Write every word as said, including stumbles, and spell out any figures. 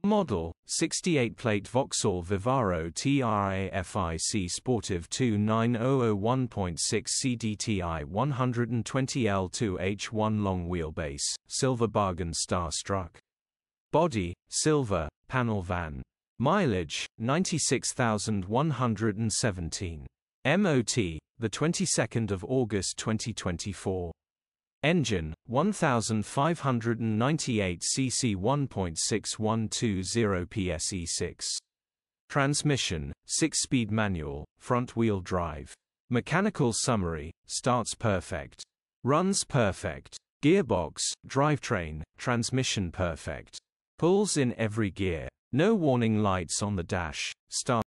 Model, sixty-eight plate Vauxhall Vivaro TRAFIC Sportive two nine zero zero one point six C D T I one twenty L two H one long wheelbase, silver bargain Starstruck. Body, silver, panel van. Mileage, ninety-six thousand one hundred seventeen. M O T, the twenty-second of August twenty twenty-four. Engine, fifteen ninety-eight c c one point six one two zero P S E six. Transmission, six-speed manual, front-wheel drive. Mechanical summary, starts perfect. Runs perfect. Gearbox, drivetrain, transmission perfect. Pulls in every gear. No warning lights on the dash. Start